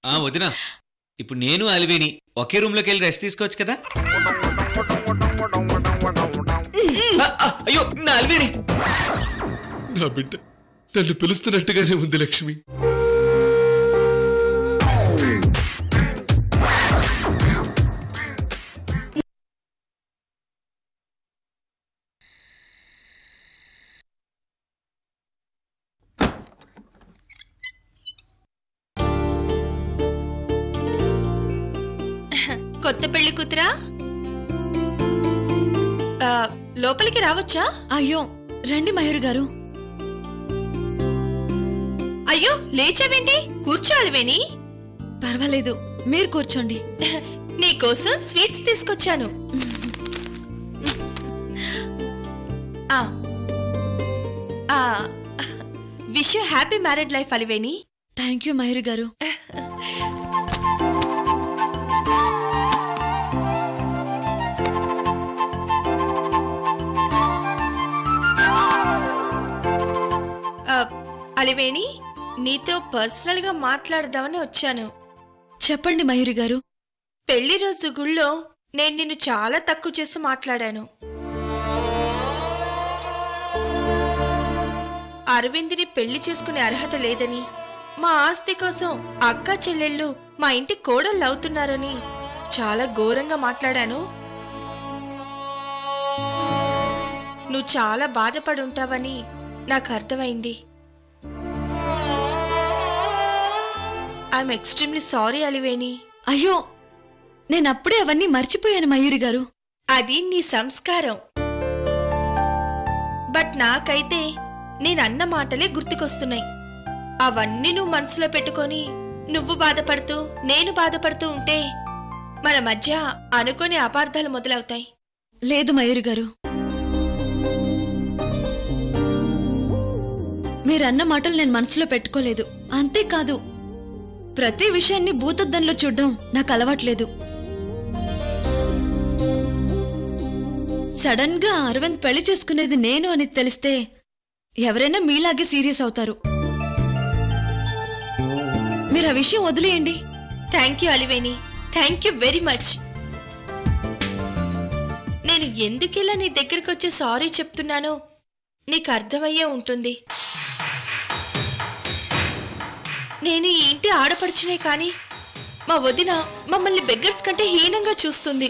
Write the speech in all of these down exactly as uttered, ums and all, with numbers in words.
ఆ వదినా, ఇప్పుడు నేను అలివేని ఒకే రూమ్ లోకి వెళ్ళి రెస్ట్ తీసుకోవచ్చు కదా? అయ్యో నా అలివేని, నా బిడ్డ నన్ను పిలుస్తున్నట్టుగానే ఉంది లక్ష్మి. కొత్త పెళ్లి కూతురా, లోపలికి రావచ్చా? అయ్యో రండి మయూరి గారు. అయ్యో లేచావేంటి? కూర్చోాలివేని. పర్వాలేదు, మీరు కూర్చోండి. నీకోసం స్వీట్స్ తీసుకొచ్చాను. Wish you happy married life Aliveni. Thank you Mayuri garu. Aliveni, నీతో పర్సనల్ గా మాట్లాడదామని వచ్చాను. చెప్పండి మయూరి గారు. పెళ్లి రోజు గుళ్ళో నేను నిన్ను చాలా తక్కువ చేసి మాట్లాడాను. అరవింద్ని పెళ్లి చేసుకునే అర్హత లేదని, మా ఆస్తి కోసం అక్క చెల్లెళ్ళు మా ఇంటి కోడళ్ళు అవుతున్నారని చాలా ఘోరంగా మాట్లాడాను. నువ్వు చాలా బాధపడుంటావని నాకు అర్థమైంది. I'm extremely sorry Aliveni. అయ్యో, నేనప్పుడే అవన్నీ మర్చిపోయాను మయూరి గారు. అది నీ సంస్కారం. బట్ నాకైతే నేనన్న మాటలే గుర్తుకొస్తున్నాయి. అవన్నీ నువ్వు మనసులో పెట్టుకొని నువ్వు బాధపడుతూ నేను బాధపడుతూ ఉంటే మన మధ్య అనుకోని అపార్థాలు మొదలవుతాయి. లేదు మయూరి గారు, మీరన్న మాటలు నేను మనసులో పెట్టుకోలేదు. అంతేకాదు, ప్రతి విషయాన్ని భూతద్దంలో చూడ్డం నాకు అలవాట్లేదు. సడన్ గా అరవింద్ పెళ్లి చేసుకునేది నేను అని తెలిస్తే ఎవరైనా మీలాగే సీరియస్ అవుతారు. మీరు ఆ విషయం వదిలేయండి. Thank you Aliveni, thank you very much. నేను ఎందుకిలా నీ దగ్గరికి వచ్చి సారీ చెప్తున్నానో నీకు అర్థమయ్యే ఉంటుంది. నేను ఈ ఇంటి ఆడపడుచునే కాని మా వదిన మమ్మల్ని బెగ్గర్స్ కంటే హీనంగా చూస్తుంది.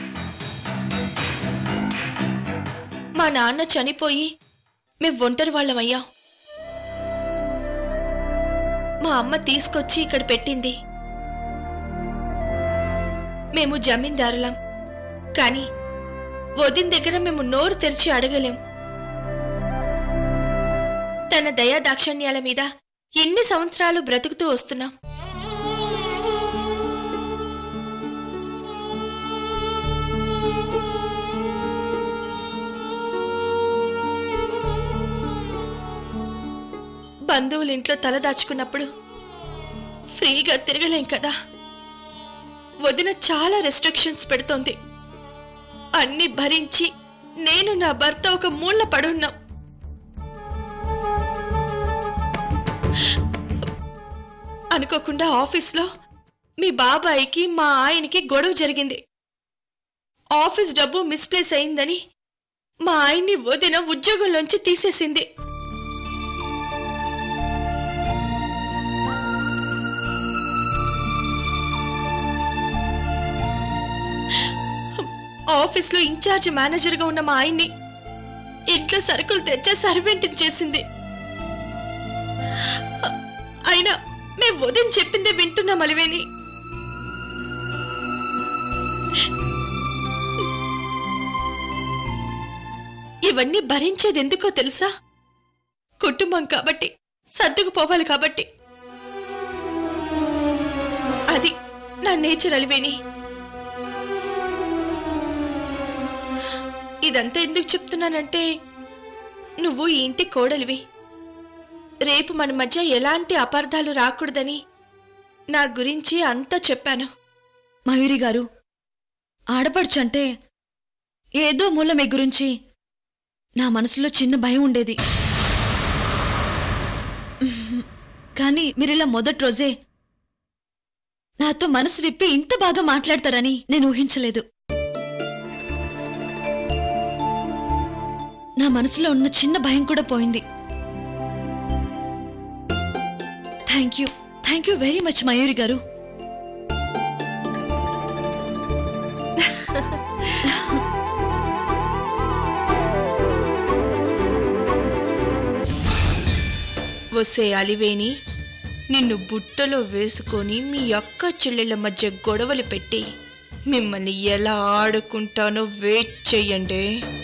మా నాన్న చనిపోయి మేం ఒంటరి వాళ్ళమయ్యా. మా అమ్మ తీసుకొచ్చి ఇక్కడ పెట్టింది. మేము జమీందారులం, కానీ వదిన దగ్గర మేము నోరు తెరిచి అడగలేం. తన దయా దాక్షణ్యాల మీద ఎన్ని సంవత్సరాలు బ్రతుకుతూ వస్తున్నాం. బంధువులింట్లో తల దాచుకున్నప్పుడు ఫ్రీగా తిరగలేం కదా. వదిన చాలా రెస్ట్రిక్షన్స్ పెడుతోంది. అన్ని భరించి నేను నా భర్త ఒక మూల పడున్నాం. అనుకోకుండా ఆఫీస్లో మీ బాబాయికి మా ఆయనకి గొడవ జరిగింది. ఆఫీస్ డబ్బు మిస్ప్లేస్ అయిందని మా ఆయన్ని వదిన ఉద్యోగంలోంచి తీసేసింది. ఆఫీస్లో ఇన్ఛార్జ్ మేనేజర్గా ఉన్న మా ఆయన్ని ఇంట్లో సరుకులు తెచ్చే సర్వెంట్ని చేసింది. అయినా మేము వదిన చెప్పిందే వింటున్నాం అలివేని. ఇవన్నీ భరించేది ఎందుకో తెలుసా? కుటుంబం కాబట్టి, సర్దుకుపోవాలి కాబట్టి. అది నా నేచర్ అలివేని. ఇదంతా ఎందుకు చెప్తున్నానంటే, నువ్వు ఈ ఇంటి కోడలివి. రేపు మన మధ్య ఎలాంటి అపార్థాలు రాకూడదని నా గురించి అంతా చెప్పాను. మయూరి గారు, ఆడపడుచంటే ఏదో మూల మీ గురించి నా మనసులో చిన్న భయం ఉండేది. కానీ మీరిలా మొదటి రోజే నాతో మనసు విప్పి ఇంత బాగా మాట్లాడతారని నేను ఊహించలేదు. నా మనసులో ఉన్న చిన్న భయం కూడా పోయింది. Thank you thank you very much Mayuri garu. వసే అలివేణి, నిన్ను బుట్టలో వేసుకొని మీ అక్క చెల్లెళ్ళ మధ్య గొడవలు పెట్టి మిమ్మల్ని ఎలా ఆడుకుంటానో వెయిట్ చెయ్యండి.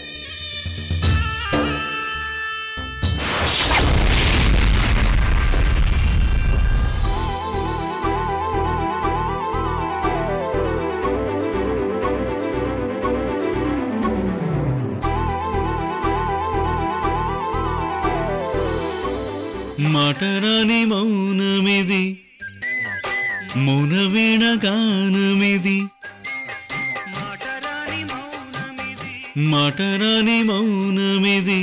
మాటరాని మౌనమిది, మౌనవీణ గానమిది, మాటరాని మౌనమిది,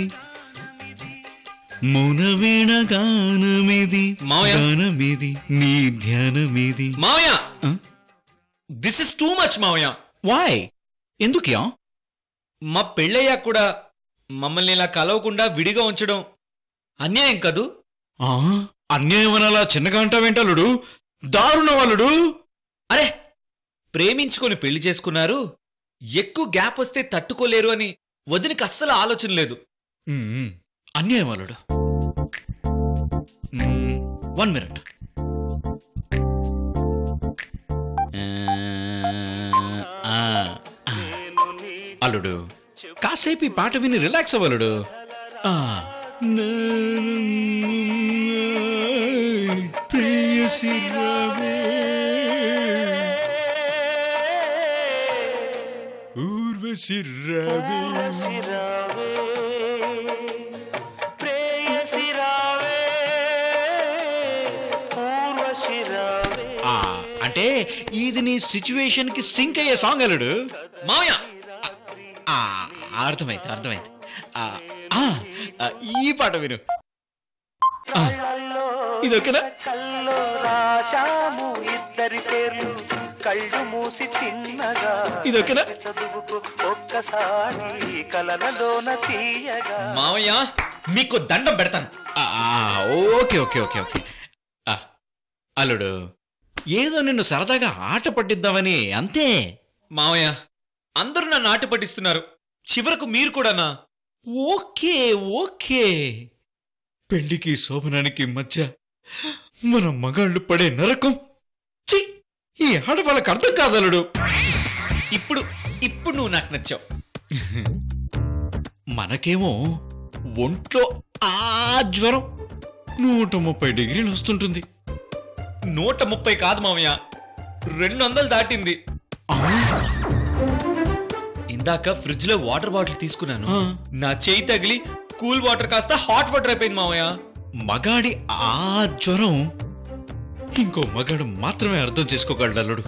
మౌనవీణ గానమిది, గానమిది నీ ధ్యానమిది. మావయ్య, దిస్ ఇస్ టూ మచ్ మావయ్య. వాయ్? ఎందుకు? మా పెళ్ళయ్యాక కూడా మమ్మల్ని ఇలా కలవకుండా విడిగా ఉంచడం అన్యాయం కదూ? అన్యాయం అలా చిన్నగా అంటావేంటలుడు? దారుణ వాళ్ళుడు. అరే, ప్రేమించుకొని పెళ్లి చేసుకున్నారు, ఎక్కువ గ్యాప్ వస్తే తట్టుకోలేరు అని వదినికి అస్సలు ఆలోచన లేదు. అన్యాయం వాళ్ళుడు. One minute. అల్లుడు, కాసేపు ఈ పాట విని రిలాక్స్ అవ్వలుడు. ప్రేయసి రావే, ఊర్వశి రావే, ప్రేయసి రావే, ఊర్వశి రావే. అంటే ఇది నీ సిచ్యువేషన్ కి సింక్ అయ్యే సాంగ్ అల్లుడు. మావయ్య, అర్థమైంది అర్థమైంది. ఈ పాట విను. ఇదొకనా? ఇదొకనా? మావయ్య, మీకు దండం పెడతాను. ఓకే ఓకే ఓకే ఓకే అల్లుడు, ఏదో నిన్ను సరదాగా ఆట పట్టిద్దామని అంతే. మావయ్య, అందరూ నన్ను ఆట పట్టిస్తున్నారు, చివరకు మీరు కూడానా? Okay okay. పెళ్లికి శోభనానికి మధ్య మన మగాళ్ళు పడే నరకం చి ఈ ఆడవాళ్ళకి అర్థం కాదలుడు. ఇప్పుడు ఇప్పుడు నువ్వు నాకు నచ్చావు. మనకేమో ఒంట్లో ఆ జ్వరం నూట ముప్పై డిగ్రీలు వస్తుంటుంది. నూట ముప్పై కాదు మావయ్య, రెండు వందలు దాటింది. ఇందాక ఫ్రిడ్జ్ లో వాటర్ బాటిల్ తీసుకున్నాను, నా చేయి తగిలి కూల్ వాటర్ కాస్త హాట్ వాటర్ అయిపోయింది మావయ్య. మగాడి ఆ జ్వరం ఇంకో మగాడు మాత్రమే అర్థం చేసుకోగలడు.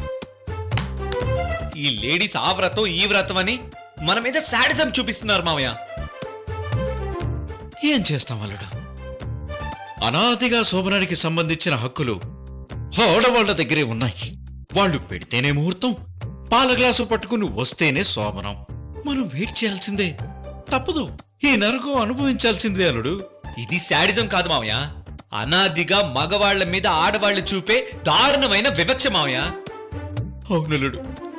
ఈ లేడీస్ ఆ వ్రతం ఈ వ్రతం అని మన మీద శాడిజం చూపిస్తున్నారు మావయ్య. ఏం చేస్తాం అల్లుడు? అనాదిగా శోభనానికి సంబంధించిన హక్కులు ఆడవాళ్ల దగ్గరే ఉన్నాయి. వాళ్ళు పెడితేనే ముహూర్తం, పాల గ్లాసు పట్టుకుని వస్తేనే శోభనం. మనం వెయిట్ చేయాల్సిందే, తప్పదు. ఈ నరకం అనుభవించాల్సిందే అల్లుడు. ఇది శాడిజం కాదు మావయ్య, అనాదిగా మగవాళ్ల మీద ఆడవాళ్లు చూపే దారుణమైన వివక్ష మావయ్య. అవునల్లుడు,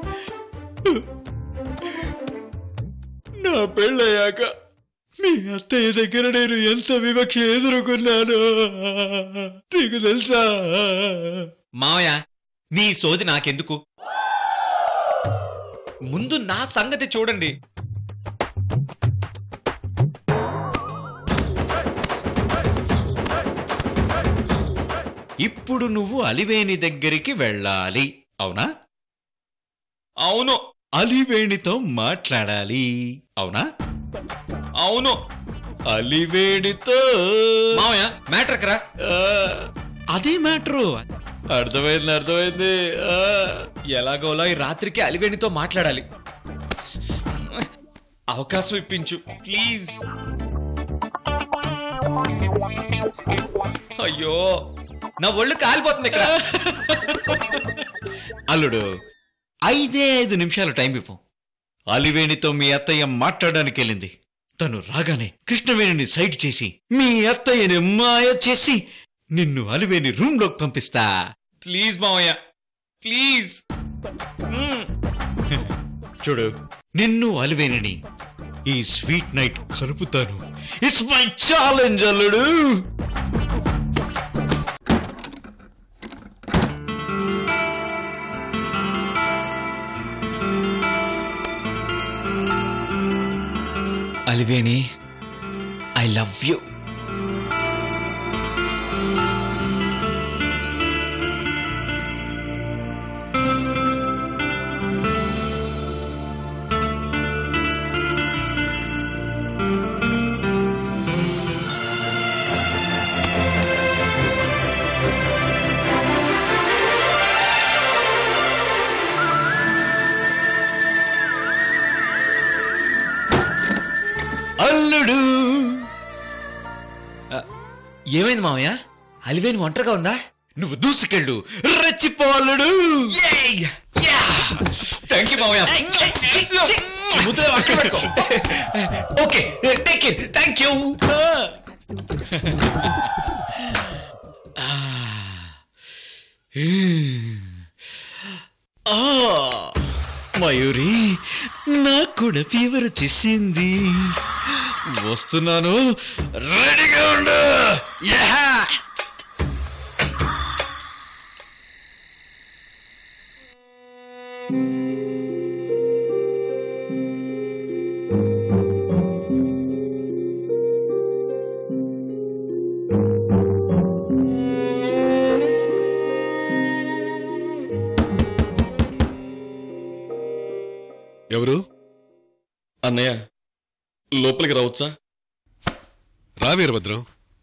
నా పెళ్ళయ్యాక మీ అత్తయ్య దగ్గర నేను ఎంత వివక్ష ఎదుర్కొన్నానో నీకు తెలుసా? మావయ్య, నీ సోది నాకెందుకు, ముందు నా సంగతి చూడండి. ఇప్పుడు నువ్వు అలివేణి దగ్గరికి వెళ్ళాలి, అవునా? అవును. అలివేణితో మాట్లాడాలి, అవునా? అవును. అలివేణితో మావయ్య, మ్యాటర్ కరా. అదే మ్యాటరు. అర్థమైంది అర్థమైంది. ఎలాగోలా ఈ రాత్రికి అలివేణితో మాట్లాడాలి. అవకాశం ఇప్పించు ప్లీజ్. అయ్యో, నా ఒళ్ళు కాలిపోతుంది ఇక్కడ. అల్లుడు ఐదే ఐదు నిమిషాలు టైం ఇవ్వం. అలివేణితో మీ అత్తయ్య మాట్లాడడానికి వెళ్ళింది. తను రాగానే కృష్ణవేణిని సైడ్ చేసి మీ అత్తయ్యని మాయ చేసి నిన్ను అలివేణి రూమ్ లోకి పంపిస్తా. ప్లీజ్ మావయ్య ప్లీజ్. చూడు, నిన్ను అలివేణిని ఈ స్వీట్ నైట్ కలుపుతాను. ఇట్స్ మై ఛాలెంజ్ అల్లుడు. Aliveni, I love you. అల్లుడు, ఏమైంది మావయ్య? అలివేణి ఒంటరిగా ఉందా? నువ్వు దూసుకెళ్ళు, రెచ్చిపోవాలడు. థ్యాంక్ యూ మావయ్య. Okay, take care. Thank you. Mayuri, నాకు కూడా ఫీవర్ వచ్చేసింది. వస్తున్నాను, రెడీగా ఉండు. ఎవరు? అన్నయ్య, లోపలికి రావచ్చా? రా వీరభద్రం.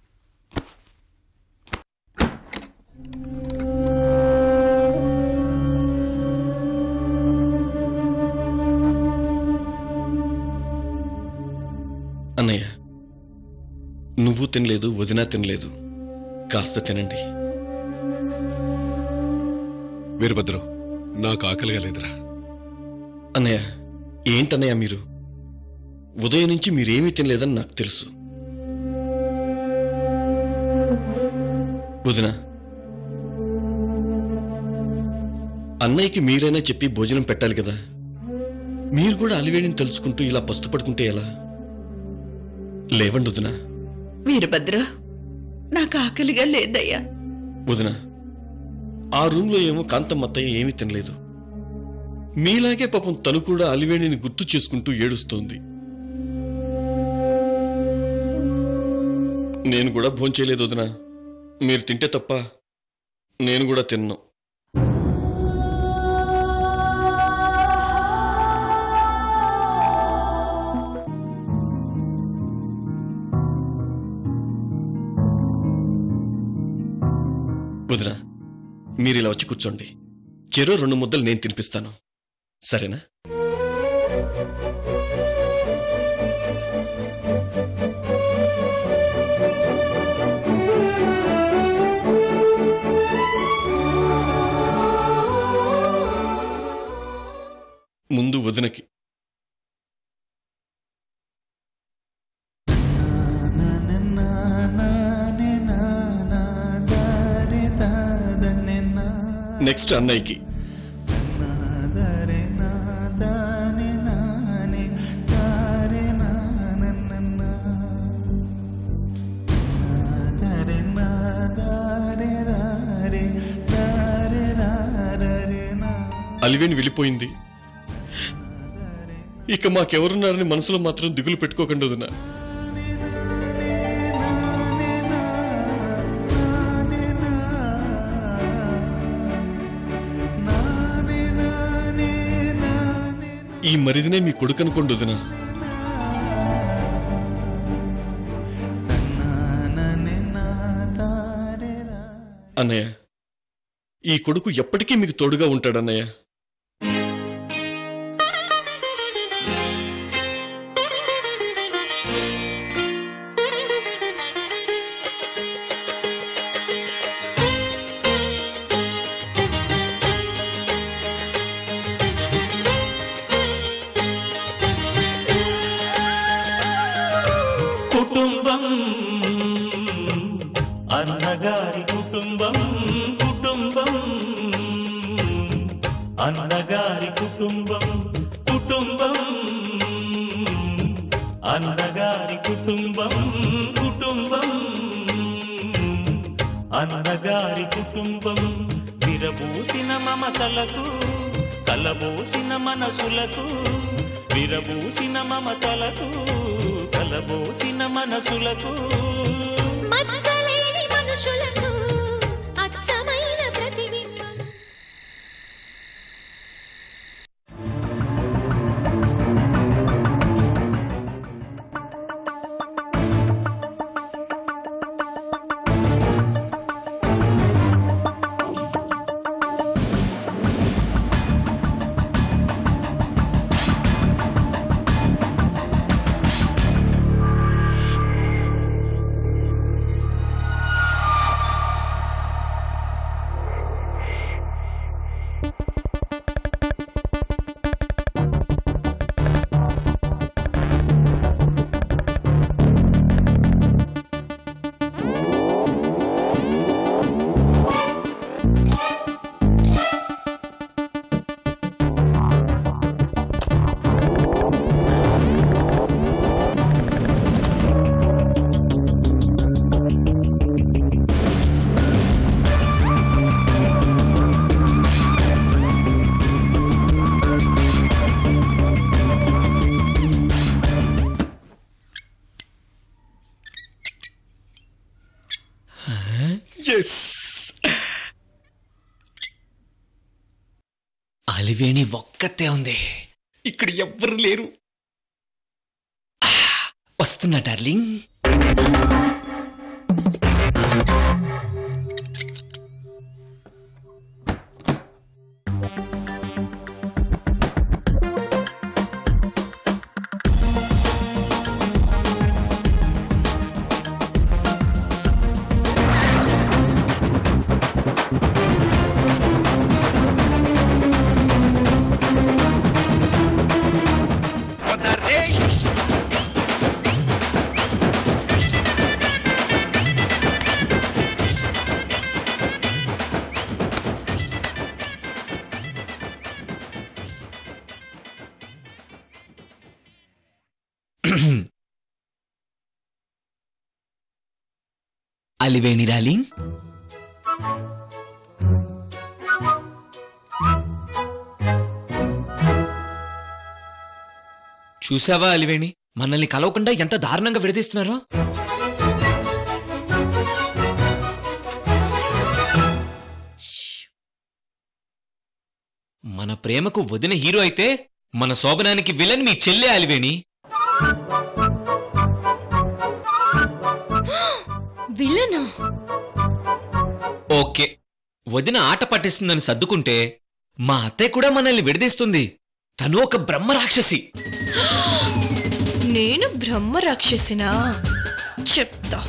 అన్నయ్య, నువ్వు తినలేదు, వదినా తినలేదు, కాస్త తినండి. వీరభద్రం, నాకు ఆకలిగా లేదురా. అన్నయ్య, ఏంటన్నయ్య మీరు? ఉదయం నుంచి మీరేమీ తినలేదని నాకు తెలుసు. వదినా, అన్నయ్యకి మీరైనా చెప్పి భోజనం పెట్టాలి కదా. మీరు కూడా అలివేణిని తలుచుకుంటూ ఇలా పస్తు పడుకుంటే ఎలా? లేవండి వదినా. వీరభద్ర, నాకు ఆకలిగా లేదయ్యా. వదినా, ఆ రూంలో ఏమో కాంతమ్మత్తయ్య ఏమీ తినలేదు. మీలాగే పాపం తను కూడా అలివేణిని గుర్తు చేసుకుంటూ ఏడుస్తోంది. నేను కూడా భోంచేయలేదు వదినా. మీరు తింటే తప్ప నేను కూడా తిన్నాను. వదినా, మీరు ఇలా వచ్చి కూర్చోండి. చెరో రెండు ముద్దలు నేను తినిపిస్తాను, సరేనా? ముందు వదినకి. నెక్స్ట్ అన్నయ్యకి. అలివేణి వెళ్ళిపోయింది. ఇక మాకెవరున్నారని మనసులో మాత్రం దిగులు పెట్టుకోకండి వదినా. ఈ మరిదినే మీ కొడుకు అనుకోండి వదినా. అన్నయ్య, ఈ కొడుకు ఎప్పటికీ మీకు తోడుగా ఉంటాడన్నయ్య. అన్నగారి కుటుంబం కుటుంబం అన్నగారి కుటుంబం కుటుంబం అన్నగారి కుటుంబం విరబూసిన మమతలకు కలబోసిన మనసులకు విరబూసిన మమతలకు కలబోసిన మనసులకు మచ్చలేని మనుషులకు అచ్చమైన ప్రతిబింబం. అలివేణి ఒక్కతే ఉంది, ఇక్కడ ఎవ్వరు లేరు. వస్తున్నా డార్లింగ్. అలివేణి డార్లింగ్, చూసావా అలివేణి, మనల్ని కలవకుండా ఎంత దారుణంగా విడదీస్తున్నారో. మన ప్రేమకు వదిన హీరో అయితే మన శోభనానికి విలన్ మీ చెల్లె అలివేణి. విలనా? ఓకే, వదిన ఆట పట్టిస్తుందని సర్దుకుంటే మా అత్తయ్య కూడా మనల్ని విడదీస్తుంది. తను ఒక బ్రహ్మ రాక్షసి. నేను బ్రహ్మ రాక్షసినా? చెప్తా.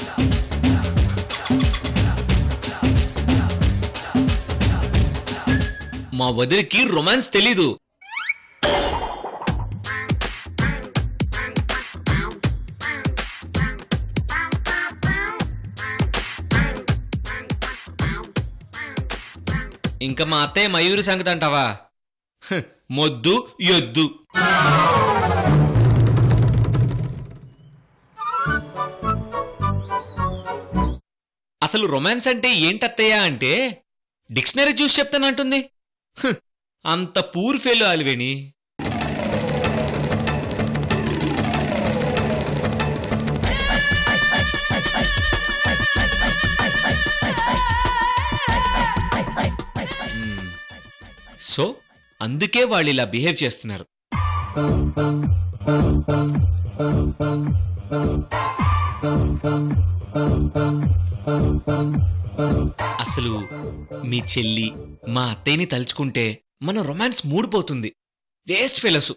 మా వదినకి రొమాన్స్ తెలీదు. ఇంకా మా అత్తయ్య మయూరి సంగతి అంటావా? హ్, మొద్దు యొద్దు. అసలు రొమాన్స్ అంటే ఏంటత్తయ్యా అంటే డిక్షనరీ చూసి చెప్తానంటుంది. హ్, అంత పూర్ ఫెయిల్ అలివేణి. సో అందుకే వాళ్ళు ఇలా బిహేవ్ చేస్తున్నారు. అసలు మీ చెల్లి మా అత్తయ్యని తలుచుకుంటే మన రొమాన్స్ మూడిపోతుంది. వేస్ట్ ఫెలోసు.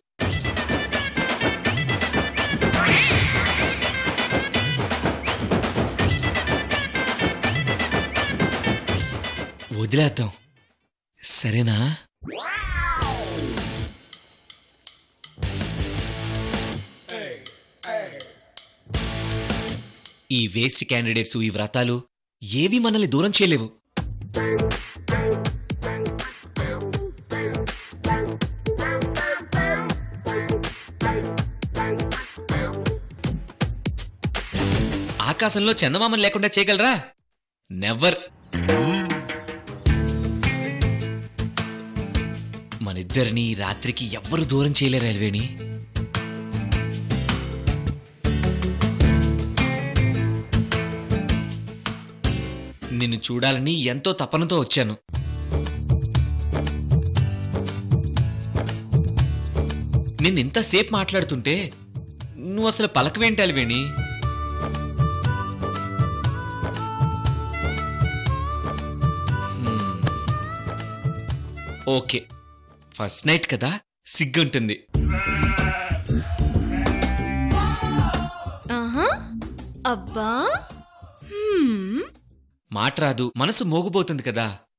వదిలేద్దాం, సరేనా? ఈ వేస్ట్ క్యాండిడేట్స్, ఈ వ్రతాలు ఏవి మనల్ని దూరం చేయలేవు. ఆకాశంలో చందమామని లేకుండా చేయగలరా? నెవర్. మనిద్దరిని ఈ రాత్రికి ఎవ్వరు దూరం చేయలేరు అలివేణి. నిన్ను చూడాలని ఎంతో తపనతో వచ్చాను. నిన్నింతసేపు మాట్లాడుతుంటే నువ్వు అసలు పలకవేంటి అలివేణి? ఓకే, ఫస్ట్ నైట్ కదా, సిగ్గుంటుంది. ఆహా, అబ్బా, హ్మ్. మాట రాదు, మనసు మోగుపోతుంది కదా.